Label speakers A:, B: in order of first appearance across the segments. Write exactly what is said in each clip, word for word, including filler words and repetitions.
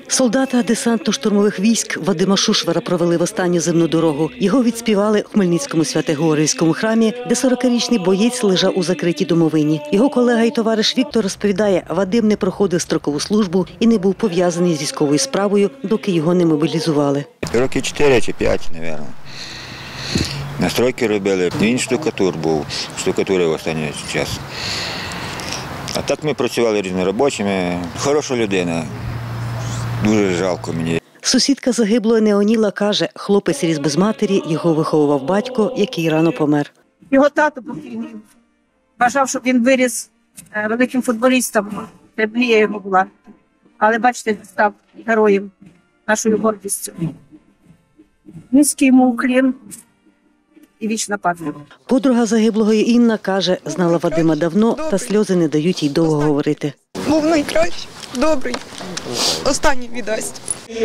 A: Солдата десантно-штурмових військ Вадима Шушвара провели в останню земну дорогу. Його відспівали в Хмельницькому Свято-Георгіївському храмі, де сорокарічний боєць лежав у закритій домовині. Його колега і товариш Віктор розповідає, Вадим не проходив строкову службу і не був пов'язаний з військовою справою, доки його не мобілізували.
B: Роки чотири чи п'ять, мабуть. Настройки робили. Він штукатур був, штукатурив в останній час. А так ми працювали різноробочими. Хороша людина. Дуже жалко мені.
A: Сусідка загиблого Неоніла каже, хлопець ріс без матері, його виховував батько, який рано помер.
C: Його тато бажав, щоб він виріс великим футболістом. Це мрія його була. Але, бачите, став героєм, нашою гордістю. Низький йому уклін і вічна пам'ять.
A: Подруга загиблого Інна каже, знала Вадима давно, та сльози не дають їй довго говорити.
D: Був найкращий, добрий, останній віддасть.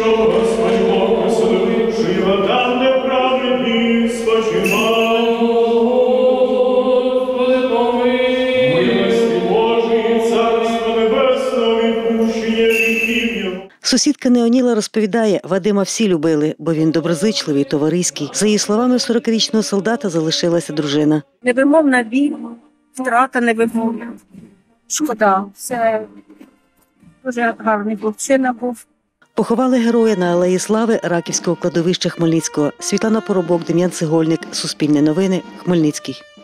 A: Сусідка Неоніла розповідає, Вадима всі любили, бо він доброзичливий, товариський. За її словами, в сорокарічного солдата залишилася дружина.
C: Невимовна біль, втрата невимовна. Шкода, це дуже гарний хлопчина був.
A: Поховали героя на Алеї Слави Раківського кладовища Хмельницького. Світлана Поробок, Дем'ян Цегольник, Суспільне новини, Хмельницький.